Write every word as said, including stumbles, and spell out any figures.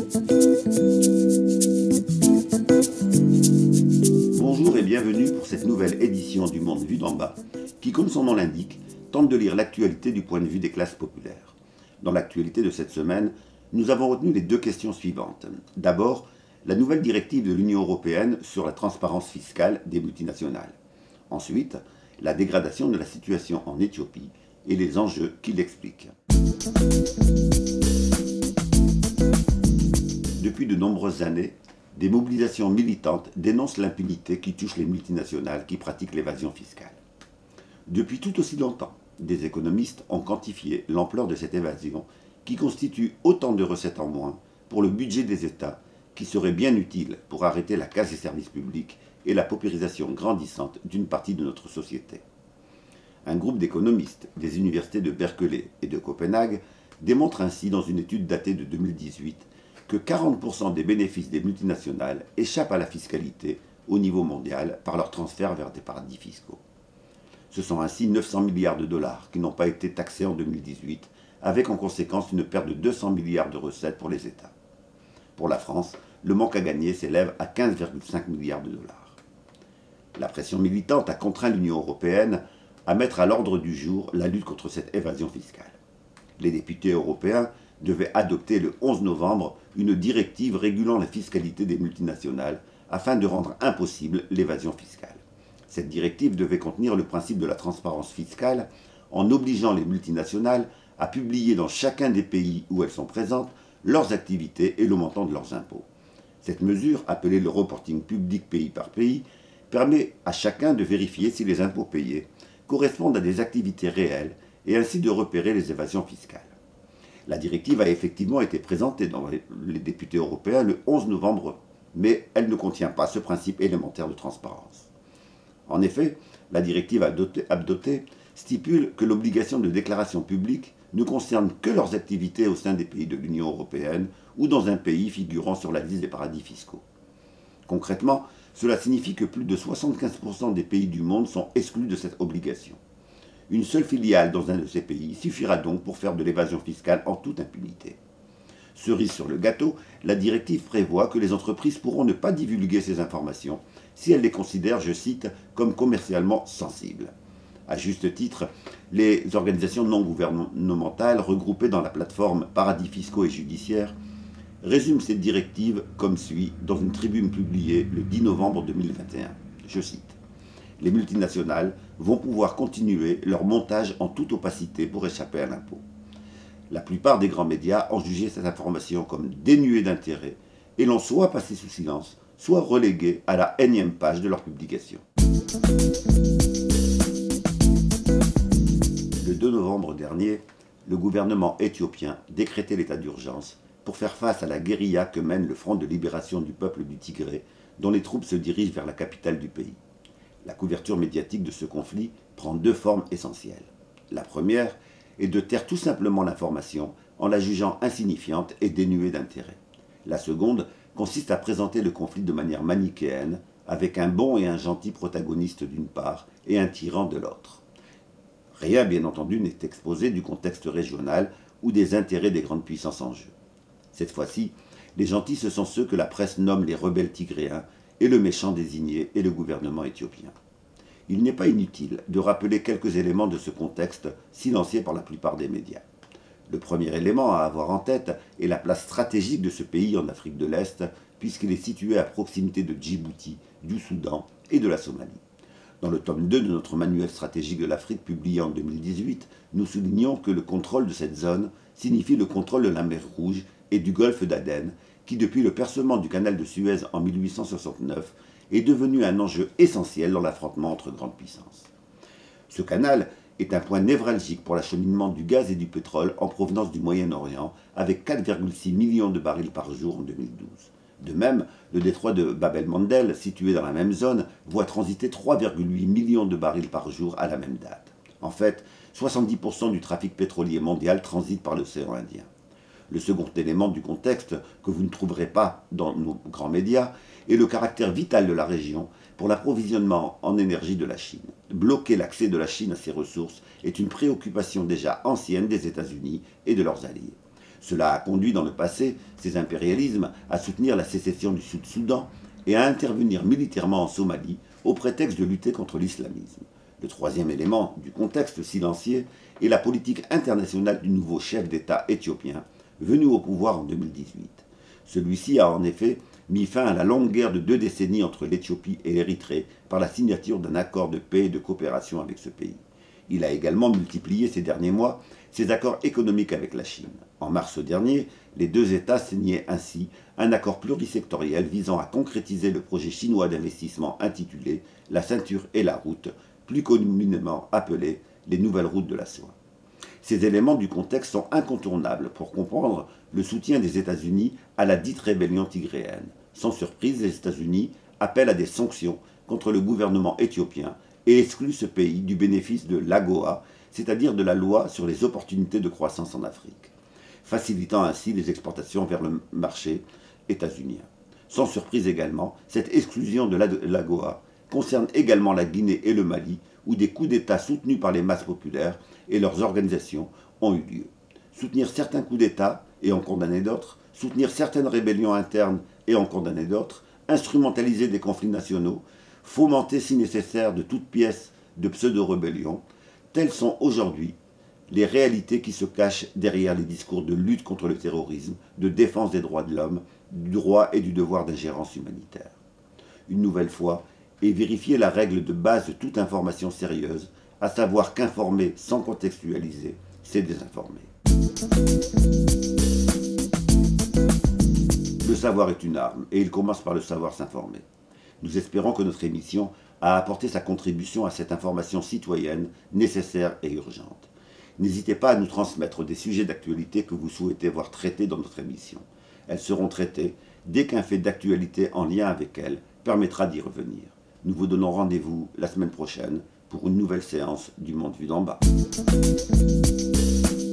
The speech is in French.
Bonjour et bienvenue pour cette nouvelle édition du Monde vu d'en bas, qui, comme son nom l'indique, tente de lire l'actualité du point de vue des classes populaires. Dans l'actualité de cette semaine, nous avons retenu les deux questions suivantes. D'abord, la nouvelle directive de l'Union européenne sur la transparence fiscale des multinationales. Ensuite, la dégradation de la situation en Éthiopie et les enjeux qui l'expliquent. Depuis de nombreuses années, des mobilisations militantes dénoncent l'impunité qui touche les multinationales qui pratiquent l'évasion fiscale. Depuis tout aussi longtemps, des économistes ont quantifié l'ampleur de cette évasion qui constitue autant de recettes en moins pour le budget des États qui serait bien utile pour arrêter la casse des services publics et la paupérisation grandissante d'une partie de notre société. Un groupe d'économistes des universités de Berkeley et de Copenhague démontre ainsi dans une étude datée de deux mille dix-huit que quarante pour cent des bénéfices des multinationales échappent à la fiscalité au niveau mondial par leur transfert vers des paradis fiscaux. Ce sont ainsi neuf cents milliards de dollars qui n'ont pas été taxés en deux mille dix-huit, avec en conséquence une perte de deux cents milliards de recettes pour les États. Pour la France, le manque à gagner s'élève à quinze virgule cinq milliards de dollars. La pression militante a contraint l'Union européenne à mettre à l'ordre du jour la lutte contre cette évasion fiscale. Les députés européens devaient adopter le onze novembre une directive régulant la fiscalité des multinationales afin de rendre impossible l'évasion fiscale. Cette directive devait contenir le principe de la transparence fiscale en obligeant les multinationales à publier dans chacun des pays où elles sont présentes leurs activités et le montant de leurs impôts. Cette mesure, appelée le reporting public pays par pays, permet à chacun de vérifier si les impôts payés correspondent à des activités réelles et ainsi de repérer les évasions fiscales. La directive a effectivement été présentée dans les députés européens le onze novembre, mais elle ne contient pas ce principe élémentaire de transparence. En effet, la directive adoptée stipule que l'obligation de déclaration publique ne concerne que leurs activités au sein des pays de l'Union européenne ou dans un pays figurant sur la liste des paradis fiscaux. Concrètement, cela signifie que plus de soixante-quinze pour cent des pays du monde sont exclus de cette obligation. Une seule filiale dans un de ces pays suffira donc pour faire de l'évasion fiscale en toute impunité. Cerise sur le gâteau, la directive prévoit que les entreprises pourront ne pas divulguer ces informations si elles les considèrent, je cite, comme commercialement sensibles. À juste titre, les organisations non gouvernementales regroupées dans la plateforme Paradis fiscaux et judiciaires résument cette directive comme suit dans une tribune publiée le dix novembre deux mille vingt et un. Je cite. « Les multinationales vont pouvoir continuer leur montage en toute opacité pour échapper à l'impôt. La plupart des grands médias ont jugé cette information comme dénuée d'intérêt et l'ont soit passée sous silence, soit reléguée à la énième page de leur publication. » Le deux novembre dernier, le gouvernement éthiopien décrétait l'état d'urgence pour faire face à la guérilla que mène le Front de libération du peuple du Tigré, dont les troupes se dirigent vers la capitale du pays. La couverture médiatique de ce conflit prend deux formes essentielles. La première est de taire tout simplement l'information en la jugeant insignifiante et dénuée d'intérêt. La seconde consiste à présenter le conflit de manière manichéenne, avec un bon et un gentil protagoniste d'une part et un tyran de l'autre. Rien, bien entendu, n'est exposé du contexte régional ou des intérêts des grandes puissances en jeu. Cette fois-ci, les gentils ce sont ceux que la presse nomme les rebelles tigréens et le méchant désigné est le gouvernement éthiopien. Il n'est pas inutile de rappeler quelques éléments de ce contexte silencié par la plupart des médias. Le premier élément à avoir en tête est la place stratégique de ce pays en Afrique de l'Est, puisqu'il est situé à proximité de Djibouti, du Soudan et de la Somalie. Dans le tome deux de notre manuel stratégique de l'Afrique publié en deux mille dix-huit, nous soulignons que le contrôle de cette zone signifie le contrôle de la mer Rouge et du golfe d'Aden, qui depuis le percement du canal de Suez en mille huit cent soixante-neuf est devenu un enjeu essentiel dans l'affrontement entre grandes puissances. Ce canal est un point névralgique pour l'acheminement du gaz et du pétrole en provenance du Moyen-Orient, avec quatre virgule six millions de barils par jour en deux mille douze. De même, le détroit de Bab el-Mandeb, situé dans la même zone, voit transiter trois virgule huit millions de barils par jour à la même date. En fait, soixante-dix pour cent du trafic pétrolier mondial transite par l'océan Indien. Le second élément du contexte, que vous ne trouverez pas dans nos grands médias, est le caractère vital de la région pour l'approvisionnement en énergie de la Chine. Bloquer l'accès de la Chine à ces ressources est une préoccupation déjà ancienne des États-Unis et de leurs alliés. Cela a conduit dans le passé ces impérialismes à soutenir la sécession du Sud-Soudan et à intervenir militairement en Somalie au prétexte de lutter contre l'islamisme. Le troisième élément du contexte silencieux est la politique internationale du nouveau chef d'État éthiopien, venu au pouvoir en deux mille dix-huit. Celui-ci a en effet mis fin à la longue guerre de deux décennies entre l'Éthiopie et l'Érythrée par la signature d'un accord de paix et de coopération avec ce pays. Il a également multiplié ces derniers mois ses accords économiques avec la Chine. En mars dernier, les deux États signaient ainsi un accord plurisectoriel visant à concrétiser le projet chinois d'investissement intitulé « La ceinture et la route », plus communément appelé les nouvelles routes de la soie. Ces éléments du contexte sont incontournables pour comprendre le soutien des États-Unis à la dite rébellion tigréenne. Sans surprise, les États-Unis appellent à des sanctions contre le gouvernement éthiopien et excluent ce pays du bénéfice de l'A G O A, c'est-à-dire de la loi sur les opportunités de croissance en Afrique, facilitant ainsi les exportations vers le marché états-unien. Sans surprise également, cette exclusion de l'A G O A concerne également la Guinée et le Mali, où des coups d'État soutenus par les masses populaires et leurs organisations ont eu lieu. Soutenir certains coups d'État et en condamner d'autres, soutenir certaines rébellions internes et en condamner d'autres, instrumentaliser des conflits nationaux, fomenter si nécessaire de toutes pièces de pseudo-rébellions, telles sont aujourd'hui les réalités qui se cachent derrière les discours de lutte contre le terrorisme, de défense des droits de l'homme, du droit et du devoir d'ingérence humanitaire. Une nouvelle fois, et vérifier la règle de base de toute information sérieuse, à savoir qu'informer sans contextualiser, c'est désinformer. Le savoir est une arme, et il commence par le savoir s'informer. Nous espérons que notre émission a apporté sa contribution à cette information citoyenne nécessaire et urgente. N'hésitez pas à nous transmettre des sujets d'actualité que vous souhaitez voir traités dans notre émission. Elles seront traitées dès qu'un fait d'actualité en lien avec elles permettra d'y revenir. Nous vous donnons rendez-vous la semaine prochaine pour une nouvelle séance du Monde vu d'en bas.